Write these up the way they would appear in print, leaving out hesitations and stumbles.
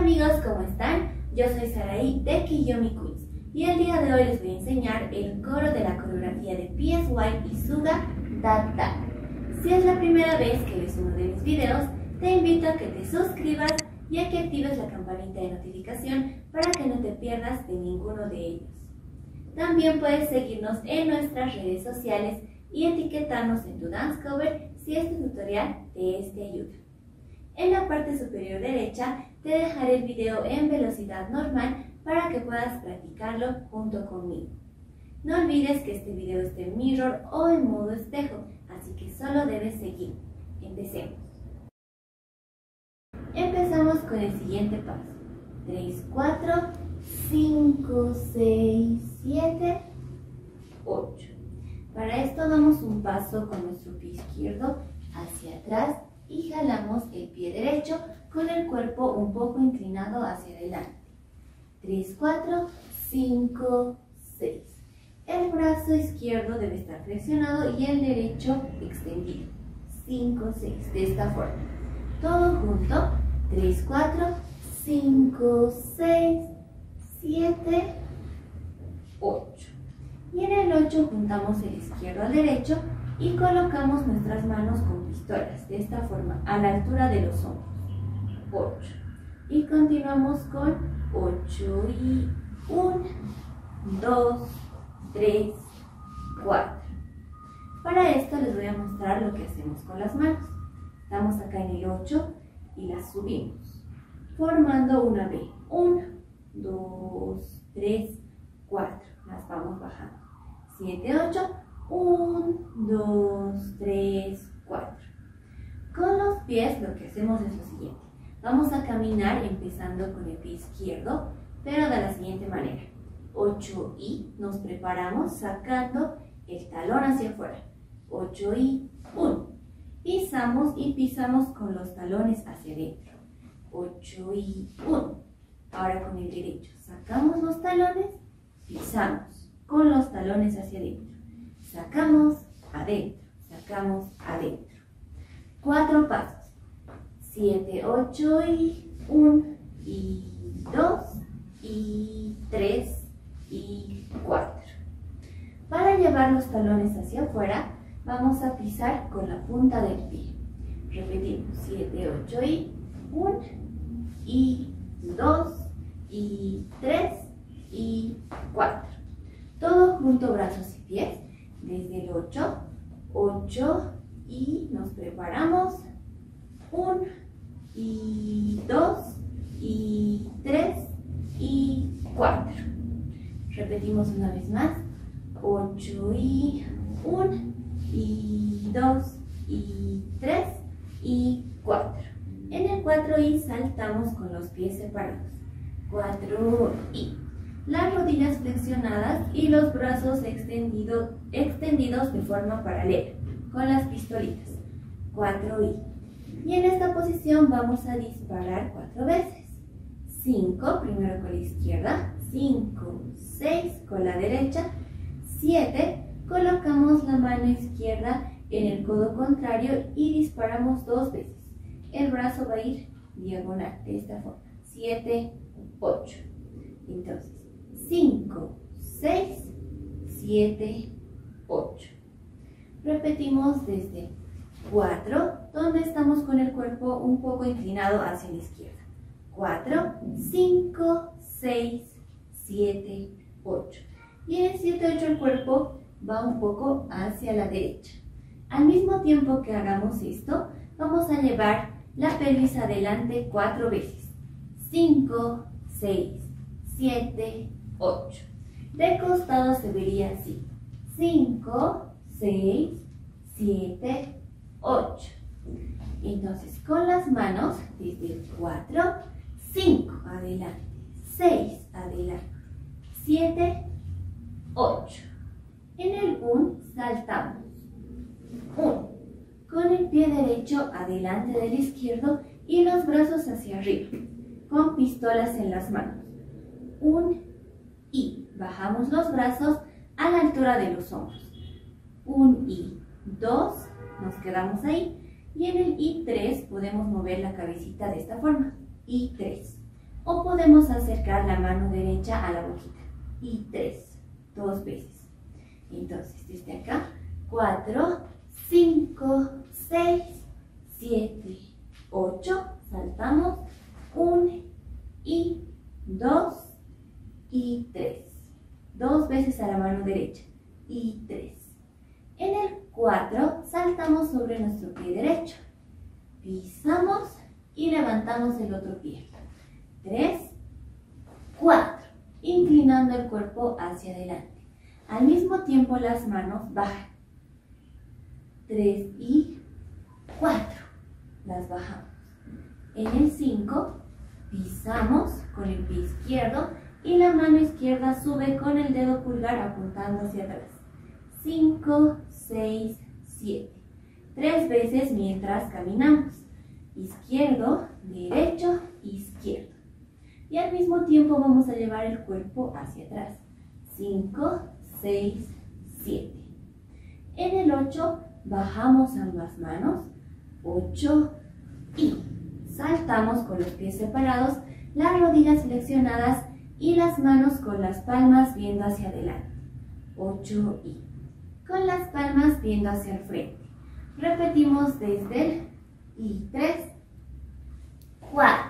amigos, ¿cómo están? Yo soy Saraí de Kiyomi Quiz y el día de hoy les voy a enseñar el coro de la coreografía de PSY y Suga Da Da. Si es la primera vez que ves uno de mis videos, te invito a que te suscribas y a que actives la campanita de notificación para que no te pierdas de ninguno de ellos. También puedes seguirnos en nuestras redes sociales y etiquetarnos en tu dance cover si este tutorial te es de ayuda. En la parte superior derecha te dejaré el video en velocidad normal para que puedas practicarlo junto conmigo. No olvides que este video está en mirror o en modo espejo, así que solo debes seguir. Empecemos. Empezamos con el siguiente paso. 3, 4, 5, 6, 7, 8. Para esto damos un paso con nuestro pie izquierdo hacia atrás y jalamos el pie derecho con el cuerpo un poco inclinado hacia adelante. 3, 4, 5, 6. El brazo izquierdo debe estar flexionado y el derecho extendido. 5, 6. De esta forma. Todo junto. 3, 4, 5, 6, 7, 8. Y en el 8 juntamos el izquierdo al derecho y colocamos nuestras manos con pistolas, de esta forma, a la altura de los hombros. 8. Y continuamos con 8 y 1, 2, 3, 4. Para esto les voy a mostrar lo que hacemos con las manos. Estamos acá en el 8 y las subimos, formando una B. 1, 2, 3, 4. Las vamos bajando. 7, 8. 1, 2, 3, 4. Con los pies lo que hacemos es lo siguiente. Vamos a caminar empezando con el pie izquierdo, pero de la siguiente manera. 8 y nos preparamos sacando el talón hacia afuera. 8 y 1. Pisamos y pisamos con los talones hacia adentro. 8 y 1. Ahora con el derecho. Sacamos los talones, pisamos con los talones hacia adentro. Sacamos, adentro, sacamos, adentro. 4 pasos. 7, 8 y 1 y 2 y 3 y 4. Para llevar los talones hacia afuera, vamos a pisar con la punta del pie. Repetimos. 7, 8 y 1 y 2 y 3 y 4. Todo junto, brazos y pies. Desde el 8, 8 y nos preparamos. 1 y 2 y 3 y 4. Repetimos una vez más. 8 y 1 y 2 y 3 y 4. En el 4 y saltamos con los pies separados. 4 y. Las rodillas flexionadas y los brazos extendidos de forma paralela, con las pistolitas. 4 y en esta posición vamos a disparar 4 veces. 5, primero con la izquierda. 5, 6 con la derecha. 7, colocamos la mano izquierda en el codo contrario y disparamos 2 veces. El brazo va a ir diagonal, de esta forma. 7, 8. Entonces, 5, 6, 7, 8. Repetimos desde 4, donde estamos con el cuerpo un poco inclinado hacia la izquierda. 4, 5, 6, 7, 8. Y en el 7, 8 el cuerpo va un poco hacia la derecha. Al mismo tiempo que hagamos esto, vamos a llevar la pelvis adelante 4 veces. 5, 6, 7, 8. De costado se vería así. 5, 6, 7, 8. Entonces con las manos desde el 4, 5 adelante, 6 adelante, 7, 8. En el 1 saltamos. 1. Con el pie derecho adelante del izquierdo y los brazos hacia arriba, con pistolas en las manos. 1 y bajamos los brazos a la altura de los hombros. 1 y 2, nos quedamos ahí. Y en el I3 podemos mover la cabecita de esta forma. I3. O podemos acercar la mano derecha a la boquita. Y 3, 2 veces. Entonces, desde acá, 4, 5, 6, 7, 8. Saltamos. 1 y 2 y 3. 2 veces a la mano derecha. Y 3. En el 4 saltamos sobre nuestro pie derecho. Pisamos y levantamos el otro pie. 3, 4. Inclinando el cuerpo hacia adelante. Al mismo tiempo las manos bajan. 3 y 4. Las bajamos. En el 5 pisamos con el pie izquierdo y la mano izquierda sube con el dedo pulgar apuntando hacia atrás. 5, 6, 7. 3 veces mientras caminamos. Izquierdo, derecho, izquierdo. Y al mismo tiempo vamos a llevar el cuerpo hacia atrás. 5, 6, 7. En el 8 bajamos ambas manos. 8 y saltamos con los pies separados, las rodillas flexionadas y las manos con las palmas viendo hacia adelante. 8 y con las palmas viendo hacia el frente. Repetimos desde el y 3, 4,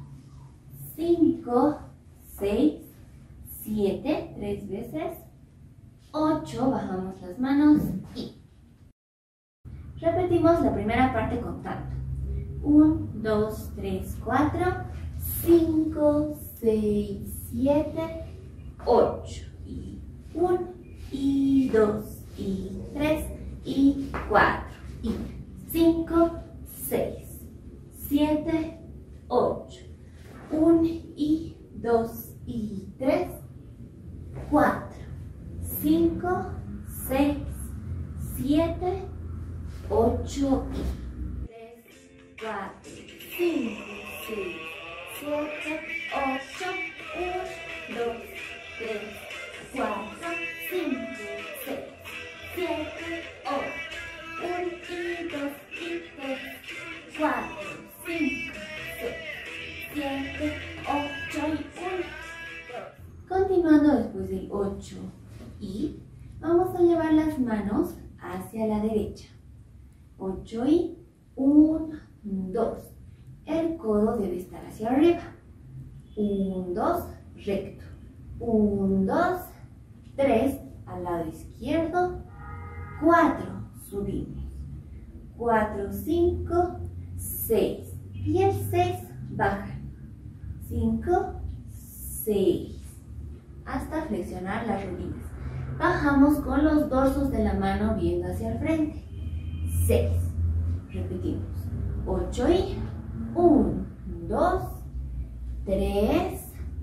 5, 6, 7, 3 veces, 8, bajamos las manos y repetimos la primera parte contando. 1, 2, 3, 4, 5, 6, 7, 8 y 1 y 2 y 3 y 4 y 5, 6, 7, 8, 1 y 2 y 3, 4, 5, 6, 7, 8 y 3, 4, 5, 6, 7, 8, 1, 2, 3, 4, 5, 6, 7, 8, 1 y 2 y 3, 4, 5, 6, 7, 8 y 1, 2. Continuando después del 8 y vamos a llevar las manos hacia la derecha. 8 y 1, 2. El codo debe estar hacia arriba. 1, 2, recto. 1, 2, 3, al lado izquierdo. 4, subimos. 4, 5, 6. Y el 6, baja. 5, 6. Hasta flexionar las rodillas. Bajamos con los dorsos de la mano viendo hacia el frente. 6. Repetimos. 8 y 1, 2, 3,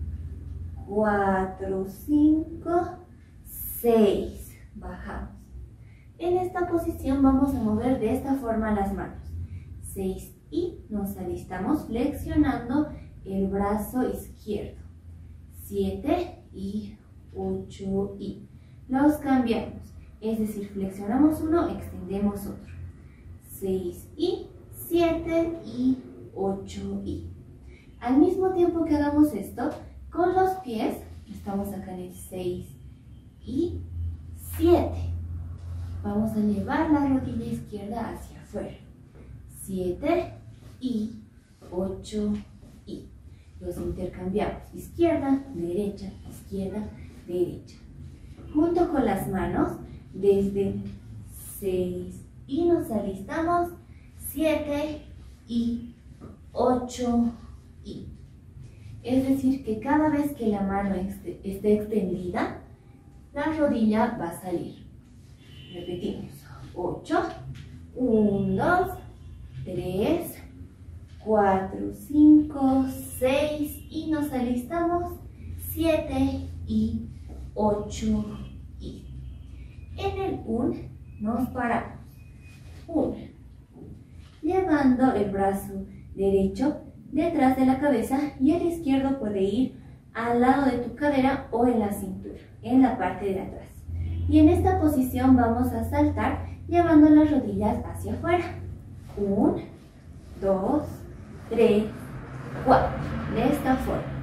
4, 5, 6. Bajamos. En esta posición vamos a mover de esta forma las manos. 6 y nos alistamos flexionando el brazo izquierdo. 7 y 8 y. Los cambiamos. Es decir, flexionamos uno, extendemos otro. 6 y 7 y 8 y. Al mismo tiempo que hagamos esto, con los pies, estamos acá en el 6 y 7. Vamos a llevar la rodilla izquierda hacia afuera. 7 y 8 y. Los intercambiamos. Izquierda, derecha, izquierda, derecha. Junto con las manos, desde 6 y nos alistamos. 7 y 8 y. Es decir, que cada vez que la mano esté extendida, la rodilla va a salir. Repetimos. 8, 1, 2, 3, 4, 5, 6 y nos alistamos. 7 y 8 y. En el 1 nos paramos. 1. Llevando el brazo derecho detrás de la cabeza y el izquierdo puede ir al lado de tu cadera o en la cintura, en la parte de atrás. Y en esta posición vamos a saltar llevando las rodillas hacia afuera. 1, 2, 3, 4. De esta forma.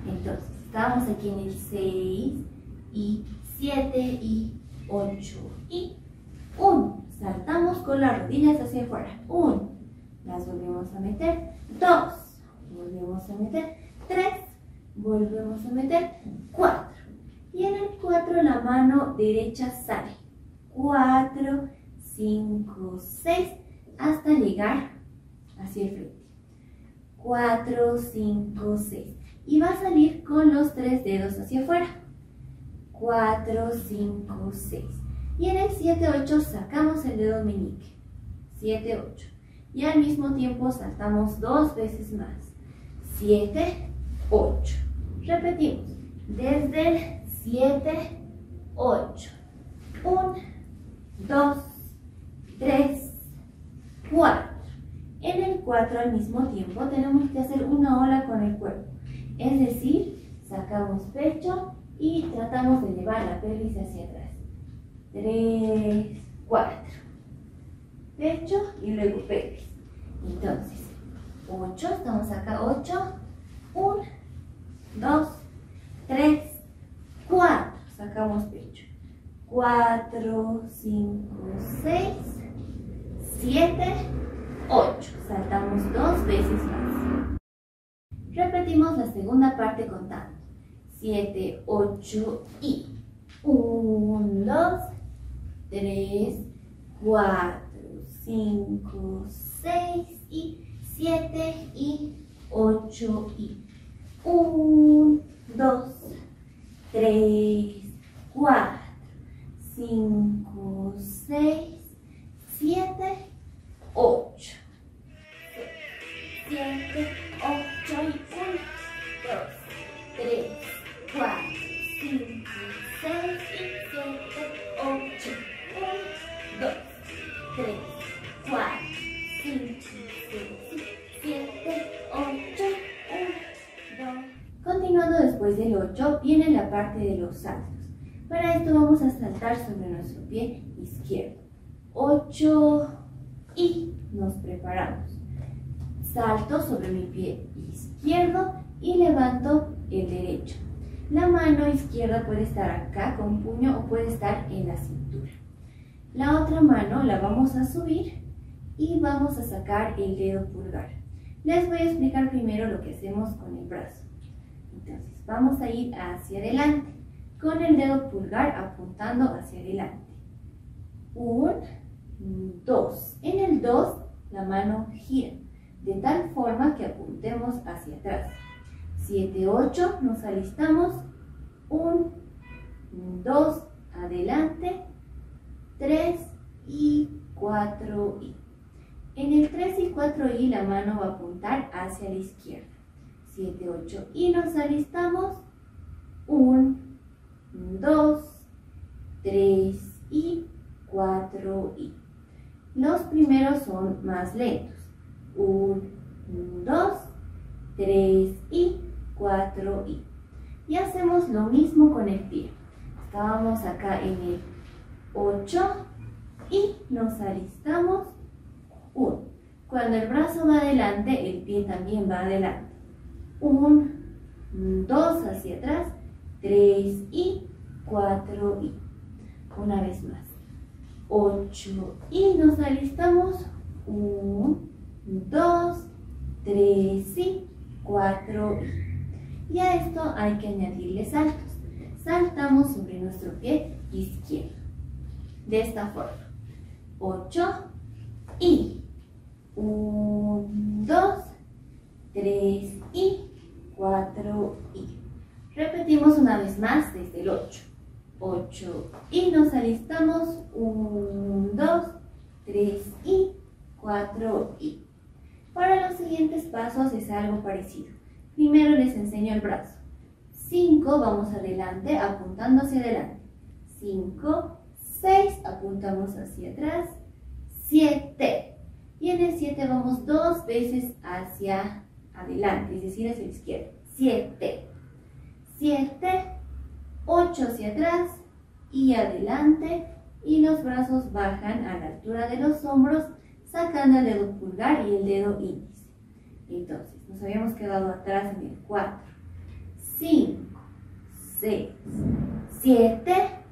Entonces, estábamos aquí en el 6 y 7 y 8 y 1. Saltamos con las rodillas hacia afuera. 1. Las volvemos a meter. 2. Volvemos a meter. 3. Volvemos a meter. 4. Y en el 4 la mano derecha sale. 4, 5, 6. Hasta llegar hacia el frente. 4, 5, 6. Y va a salir con los 3 dedos hacia afuera. 4, 5, 6. Y en el 7, 8 sacamos el dedo meñique. 7, 8. Y al mismo tiempo saltamos 2 veces más. 7, 8. Repetimos. Desde el 7, 8. 1, 2, 3, 4. En el 4 al mismo tiempo tenemos que hacer una ola con el cuerpo. Es decir, sacamos pecho y tratamos de llevar la pelvis hacia atrás. 3, 4. Pecho y luego pelvis. Entonces, 8, estamos acá, 8. 1, 2, 3, 4. Sacamos pecho. 4, 5, 6, 7, 8. Saltamos 2 veces más. Repetimos la segunda parte contando. 7, 8 y 1, 2, 3, 4, 5, 6 y 7 y 8 y 1, 2, 3, 4, 5, 6, 7, 8. 7, 8 y 1, 2, 3, 4, 5, 6 y 7, 8. 1, 2, 3, 4, 5, 6, 7, 8, 1, 2. Continuando después del 8, viene la parte de los saltos. Para esto vamos a saltar sobre nuestro pie izquierdo. 8 y nos preparamos. Salto sobre mi pie izquierdo y levanto el derecho. La mano izquierda puede estar acá con puño o puede estar en la cintura. La otra mano la vamos a subir y vamos a sacar el dedo pulgar. Les voy a explicar primero lo que hacemos con el brazo. Entonces, vamos a ir hacia adelante con el dedo pulgar apuntando hacia adelante. 1, 2. En el 2 la mano gira de tal forma que apuntemos hacia atrás. 7, 8, nos alistamos. 1, 2, adelante. 3 y 4 y. En el 3 y 4 y la mano va a apuntar hacia la izquierda. 7, 8 y nos alistamos. 1, 2, 3 y 4 y. Los primeros son más lentos. 1, 2, 3 y 4 y. Y hacemos lo mismo con el pie. Estábamos acá en el 8 y nos alistamos. 1. Cuando el brazo va adelante, el pie también va adelante. 1, 2 hacia atrás, 3 y 4 y. Una vez más. 8 y nos alistamos. 1, 2, 3 y 4 y a esto hay que añadirle saltos. Saltamos sobre nuestro pie izquierdo. De esta forma. 8 y 1, 2, 3 y 4 y. Repetimos una vez más desde el 8. 8 y nos alistamos. 1, 2, 3 y 4 y. Para los siguientes pasos es algo parecido. Primero les enseño el brazo. 5, vamos adelante, apuntando hacia adelante. 5, 6, apuntamos hacia atrás. 7. Y en el 7 vamos 2 veces hacia adelante, es decir, hacia la izquierda. 7. 7, 8 hacia atrás y adelante. Y los brazos bajan a la altura de los hombros, sacando el dedo pulgar y el dedo índice. Entonces, nos habíamos quedado atrás en el 4. 5, 6, 7,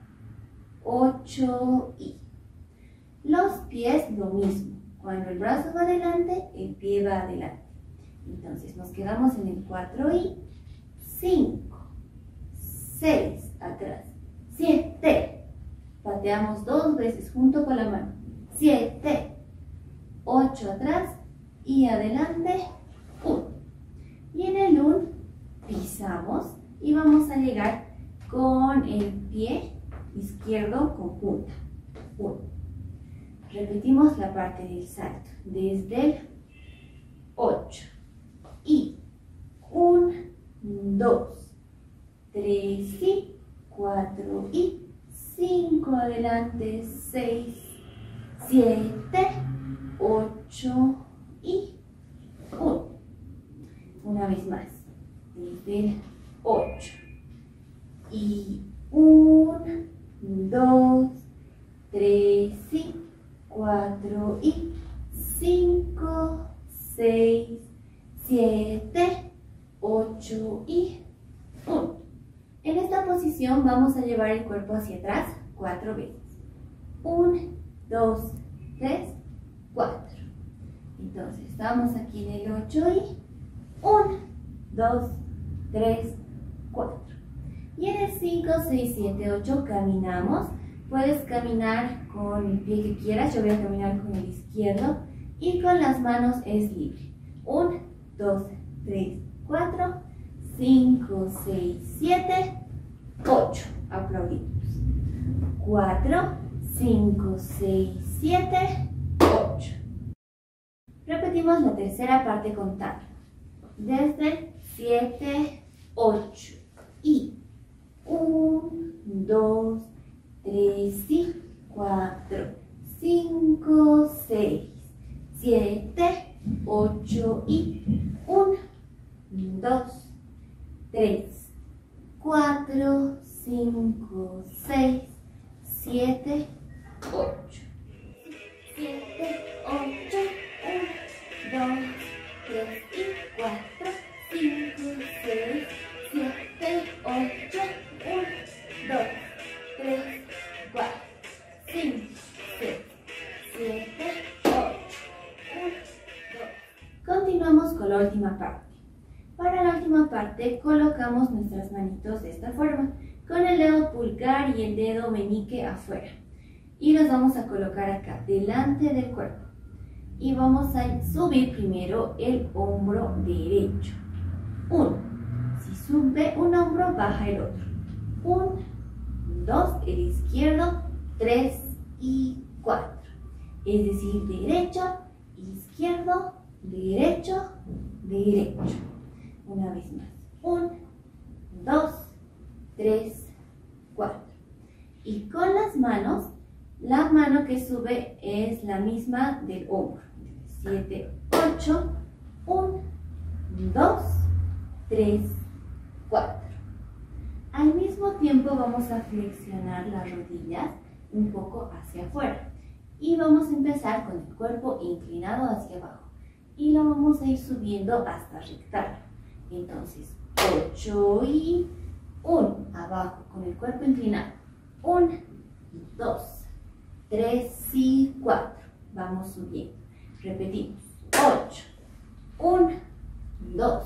8 y... Los pies lo mismo. Cuando el brazo va adelante, el pie va adelante. Entonces nos quedamos en el 4 y 5, 6, atrás, 7. Pateamos 2 veces junto con la mano. 7, 8 atrás y adelante, 1. Y en el 1 pisamos y vamos a llegar con el pie izquierdo con punta. 1. Repetimos la parte del salto desde el 8 y 1, 2, 3 y 4 y 5 adelante, 6, 7, 8 y 1. Una vez más, desde el 8 y 1, 2, 3 y 4 y 5, 6, 7, 8 y 1. En esta posición vamos a llevar el cuerpo hacia atrás 4 veces. 1, 2, 3, 4. Entonces estamos aquí en el 8 y 1, 2, 3, 4. Y en el 5, 6, 7, 8 caminamos. Puedes caminar con el pie que quieras. Yo voy a caminar con el izquierdo y con las manos es libre. 1, 2, 3, 4, 5, 6, 7, 8. Aplaudimos. 4, 5, 6, 7, 8. Repetimos la tercera parte contando. Desde 7, 8 y 1, 2, 3 y 4, 5, 6, 7, 8 y 1, 2, 3, 4, 5, 6, 7, 8. 7, 8, 1, 2, 3 y 4, 5, 6, 7, 8, 1, 2, 3, 4, 5, 6, 7, 8, 1, 2. Continuamos con la última parte. Para la última parte colocamos nuestras manitos de esta forma, con el dedo pulgar y el dedo meñique afuera. Y los vamos a colocar acá, delante del cuerpo. Y vamos a subir primero el hombro derecho. 1. Si sube un hombro, baja el otro. 1, 2, el izquierdo, 3 y 4. Es decir, derecho, izquierdo, derecho, derecho. Una vez más. 1, 2, 3, 4. Y con las manos, la mano que sube es la misma del hombro. 7, 8, 1, 2, 3, 4. Al mismo tiempo vamos a flexionar las rodillas un poco hacia afuera. Y vamos a empezar con el cuerpo inclinado hacia abajo. Y lo vamos a ir subiendo hasta rectar. Entonces, 8 y 1, abajo con el cuerpo inclinado. 1, 2, 3 y 4. Vamos subiendo. Repetimos. 8, 1, 2,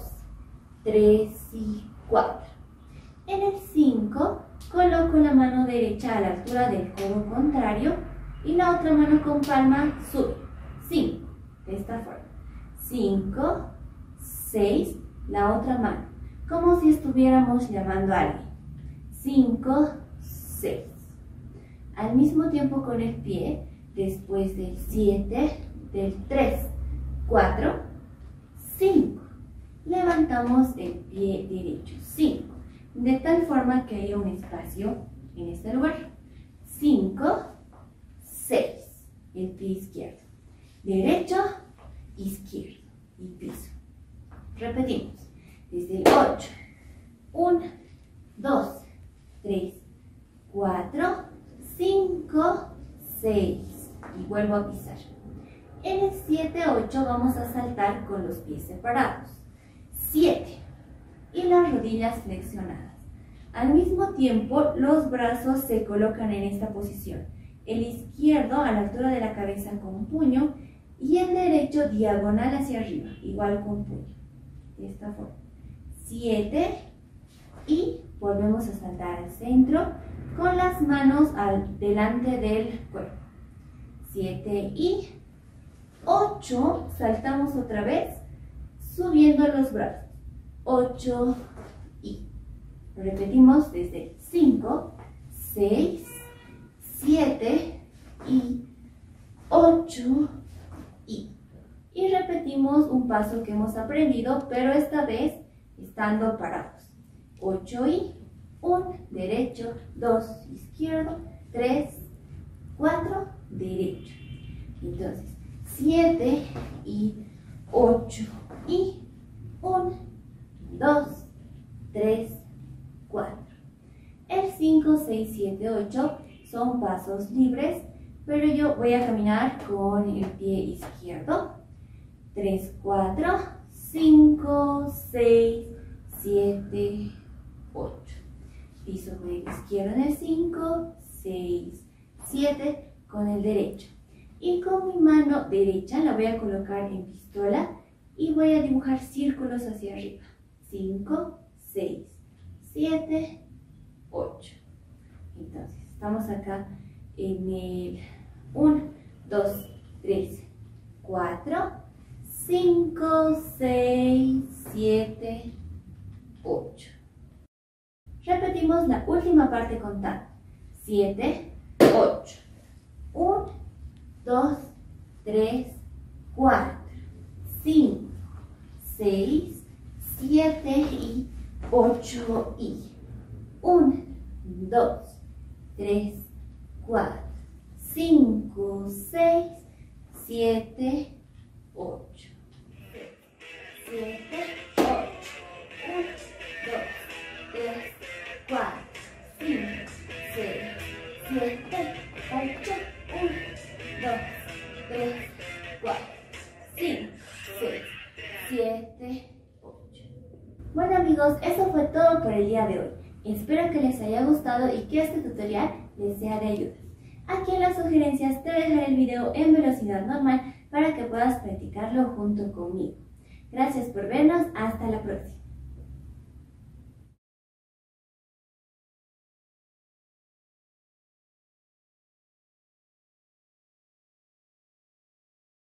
3 y 4. En el 5, coloco la mano derecha a la altura del codo contrario y la otra mano con palma sube. 5, de esta forma. 5, 6, la otra mano, como si estuviéramos llamando a alguien. 5, 6. Al mismo tiempo con el pie, después del 7, del 3, 4, 5. Levantamos el pie derecho. 5. De tal forma que haya un espacio en este lugar. 5, 6. El pie izquierdo. Derecho, izquierdo. Y piso. Repetimos. Desde el 8. 1, 2, 3, 4, 5, 6. Y vuelvo a pisar. En el 7, 8 vamos a saltar con los pies separados. 7. Y y las rodillas flexionadas. Al mismo tiempo, los brazos se colocan en esta posición. El izquierdo a la altura de la cabeza con puño y el derecho diagonal hacia arriba, igual con puño. De esta forma. 7 y volvemos a saltar al centro con las manos delante del cuerpo. 7 y 8, saltamos otra vez subiendo los brazos. 8 y repetimos desde 5, 6, 7 y 8 y repetimos un paso que hemos aprendido, pero esta vez estando parados. 8 y 1 derecho, 2 izquierdo, 3, 4 derecho. Entonces 7 y 8 y 1, 2, 3, 4. El 5, 6, 7, 8 son pasos libres, pero yo voy a caminar con el pie izquierdo. 3, 4, 5, 6, 7, 8. Piso con el izquierdo en el 5, 6, 7 con el derecho. Y con mi mano derecha la voy a colocar en pistola y voy a dibujar círculos hacia arriba. 5, 6, 7, 8. Entonces, estamos acá en el 1, 2, 3, 4, 5, 6, 7, 8. Repetimos la última parte contando. 7, 8. 1, 2, 3, 4, 5, 6, 7 y 8 y 1, 2, 3, 4, 5, 6, 7, 8. 7, 8. 1, 2, 3, 4, 5, 6, 7, 8. 1, 2, 3, 4, 5, 6, 7, 8. Bueno amigos, eso fue todo por el día de hoy. Espero que les haya gustado y que este tutorial les sea de ayuda. Aquí en las sugerencias te dejaré el video en velocidad normal para que puedas practicarlo junto conmigo. Gracias por vernos, hasta la próxima.